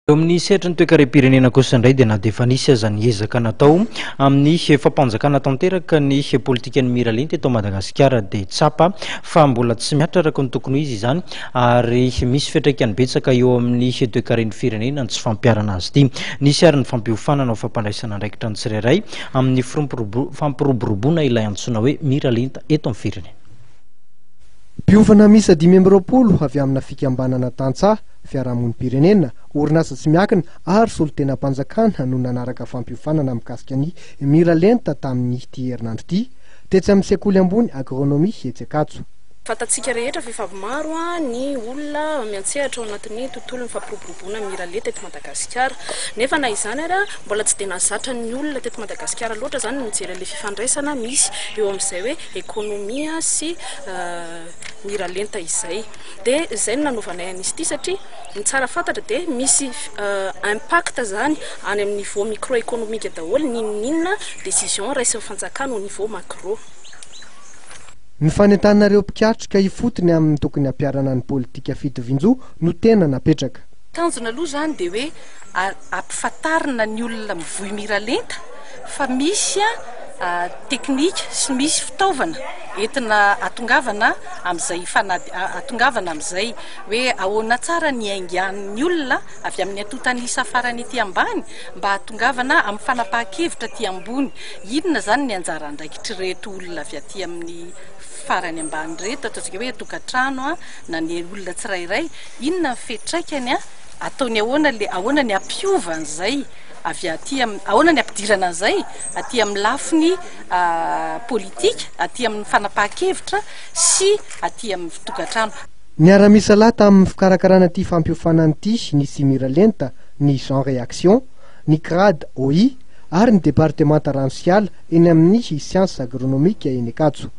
Amin'ny sehatra ny toe-karem-pirenena kosa indray dia na dia efa nisy aza ny ezaka natao amin'ny fampanjakana tanteraka ny politika ny miralenta eto Madagasikara dia tsapa fa mbola tsy miatra araka ny tokony izy izany ary misy fiantraikany betsaka eo amin'ny toe-karen'ny firenena ny tsy fampiarana azy ity. Nisy ary ny fampiofanana ao fampandraisana andraikitra ny tsirairay amin'ny fampiroboroboana ilay antsoina hoe miralenta eto amin'ny firenena. Mpiofana misa 520 avy amina fikambanana tantsaha fiarahamonim-pirenena orinasa tsy miakina ary solotenam-panjakana no nanaraka fampiofanana mikasika ny miralenta tamin'ny ity herinandro ity tetsy amin'ny sekoly ambony agronomia Hetsekatso. Fatatsika rehetra vehivavy maro ny olona miantsehatra ao anatin'ny tontolon'ny fampiroboroboana miralenta eto Madagasikara. Nefa na izany ary mbola tsy dia nazatra ny olona teto Madagasikara loatra zany mijery ilay fifandraisana misy eo amin'izay hoe ekonomia sy miralenta izay. Dia izay no nanovanay an'izy ity satria ny tsara fantatra dia misy impact zany any amin'ny niveau microéconomique daholo ninona décision raisin'ny fanjakana au niveau macro. Ny fanentanareo mpikatrika ifotony amin'ny tokony ampiarana ny politika fitovinjo no tena napetraka. Tanjona aloha zany dia hoe ampifantarina ny olona mivohy miralenta fa misy teknika sy misy fitaovana entina atongavana amin'izay atongavana amin'izay hoe ahoana tsara ny aingan'ny olona avy amin'ny antotanisa farany ety ambany mba atongavana amin'ny fanapahan-kevitra aty ambony. Inona zany ny anjara andraikitry reto olona avy aty amin'ny farany ambany reto ataontsika hoe tokantrano na ny olona tsirairay inona ny fetraikany ataony ahoana ny ampiovan'izay avy aty ahoana ny ampidirana an'izay aty amin'ny lafiny politika aty amin'ny fanapahan-kevitra sy aty amin'ny tokantrano. Niara-misa lahy tamin'ny fikarakarana ity fampiofanana ity nisy miralenta ny Jean Réaction, ny CRAD OI ary ny département ranosiala eny amin'ny sciences agronomiques eny Ekatso.